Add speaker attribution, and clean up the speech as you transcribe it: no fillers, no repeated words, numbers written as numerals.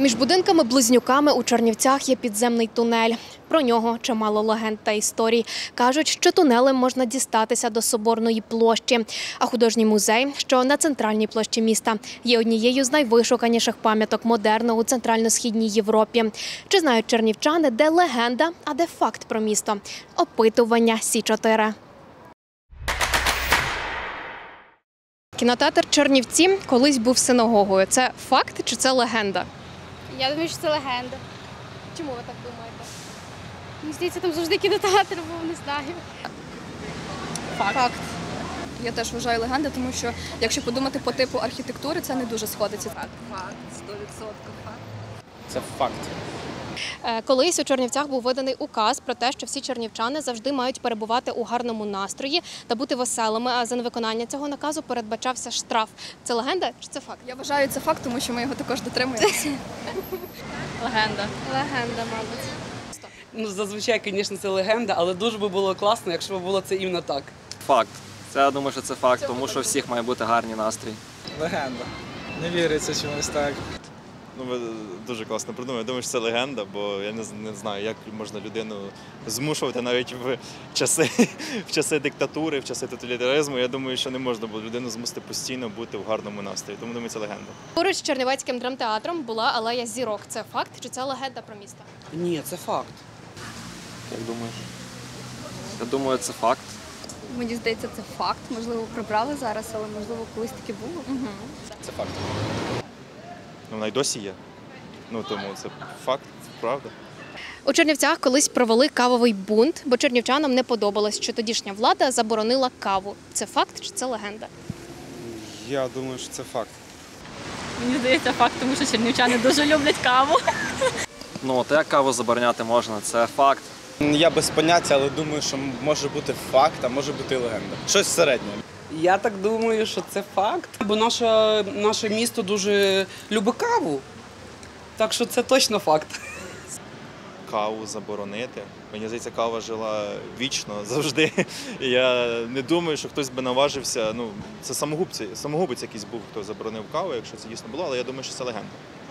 Speaker 1: Між будинками-близнюками у Чернівцях є підземний тунель. Про нього чимало легенд та історій. Кажуть, що тунелем можна дістатися до Соборної площі. А художній музей, що на центральній площі міста, є однією з найвишуканіших пам'яток модерну у Центрально-Східній Європі. Чи знають чернівчани, де легенда, а де факт про місто? Опитування Сі-4. Кінотеатр «Чернівці» колись був синагогою. Це факт чи це легенда?
Speaker 2: Я думаю, що це легенда.
Speaker 1: Чому ви так думаєте?
Speaker 2: Мені здається, там завжди кінотеатр був, не знаю.
Speaker 3: Факт. Я теж вважаю легенда, тому що, якщо подумати по типу архітектури, це не дуже сходиться.
Speaker 4: Факт, 100% факт.
Speaker 5: Це факт.
Speaker 1: Колись у Чернівцях був виданий указ про те, що всі чернівчани завжди мають перебувати у гарному настрої та бути веселими, а за невиконання цього наказу передбачався штраф. Це легенда чи це факт?
Speaker 3: Я вважаю це факт, тому що ми його також дотримуємося.
Speaker 4: Легенда.
Speaker 2: Легенда, мабуть.
Speaker 6: Ну, зазвичай, звісно, це легенда, але дуже би було класно, якщо б було це іменно так.
Speaker 7: Факт. Це, я думаю, що це факт, тому що у всіх має бути гарний настрій.
Speaker 5: Легенда. Не віриться чомусь так.
Speaker 8: Ну, ви дуже класно придумали. Я думаю, що це легенда, бо я не знаю, як можна людину змушувати навіть в часи диктатури, в часи тоталітаризму. Я думаю, що не можна було людину змусити постійно бути в гарному настрої. Тому, думаю, це легенда.
Speaker 1: Поруч з Чернівецьким драмтеатром була алея Зірок. Це факт чи це легенда про місто?
Speaker 6: Ні, це факт.
Speaker 7: Як думаєш? Я думаю, це факт.
Speaker 3: Мені здається, це факт. Можливо, прибрали зараз, але можливо колись таки було.
Speaker 5: Це факт.
Speaker 8: Ну, вона й досі є. Ну, тому це факт, правда.
Speaker 1: У Чернівцях колись провели кавовий бунт, бо чернівчанам не подобалось, що тодішня влада заборонила каву. Це факт чи це легенда?
Speaker 5: Я думаю, що це факт.
Speaker 4: Мені здається, факт, тому що чернівчани дуже люблять каву.
Speaker 7: Ну, от як каву забороняти можна, це факт.
Speaker 5: Я без поняття, але думаю, що може бути факт, а може бути і легенда. Щось середнє.
Speaker 6: Я так думаю, що це факт, бо наше місто дуже любить каву. Так що це точно факт.
Speaker 8: Каву заборонити. Мені здається, кава жила вічно, завжди. І я не думаю, що хтось би наважився. Ну, це самогубець якийсь був, хто заборонив каву, якщо це дійсно було, але я думаю, що це легенда.